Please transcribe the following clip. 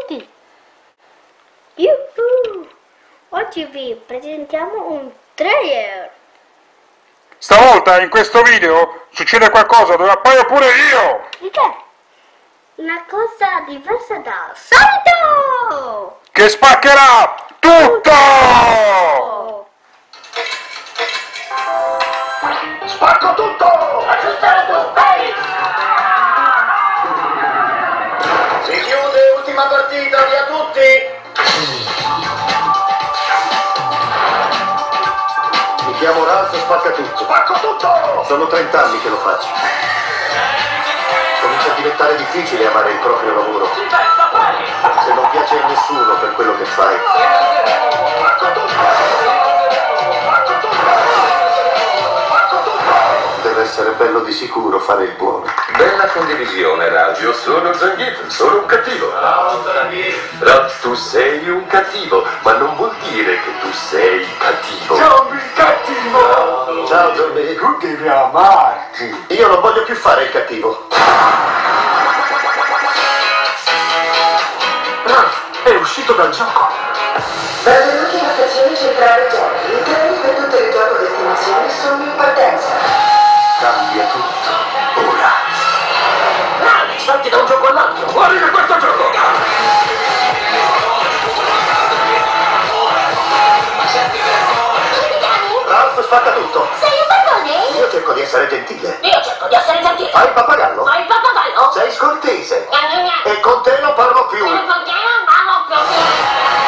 tutti! Yuhu! Oggi vi presentiamo un trailer! Stavolta in questo video succede qualcosa dove appaio pure io! Di che? Una cosa diversa dal solito! Che spaccherà tutto! Spacco tutto! Aggiustare tutto! Si chiude, ultima partita, via tutti! Mi chiamo Ralph Spacca tutto. Spacco tutto! Sono 30 anni che lo faccio. Comincia a diventare difficile amare il proprio lavoro. Se non piace a nessuno per quello che fai. Spacco tutto! Spacco tutto! Spacco tutto! Deve essere bello di sicuro fare il buono. Bella condivisione, Ralph. Io sono Zangief, sono un cattivo. Ciao, Zangief. Ralph, tu sei un cattivo, ma non vuol dire che tu sei cattivo. Zombie cattivo! Ciao, Zombie. Tu devi amarti! Io non voglio più fare il cattivo. Ralph, è uscito dal gioco. Benvenuti alla stazione centrale giochi. I treni per tutte le gioco destinazioni sono in partenza. Cambia tutto. Ora. Ralph, salti da un gioco all'altro. Fuori da questo gioco! Ralph spacca tutto. Sei un barbone? Io cerco di essere gentile. Io cerco di essere gentile. Fai il pappagallo. Fai il pappagallo? Sei scortese. E con te non parlo più. Perché non parlo più?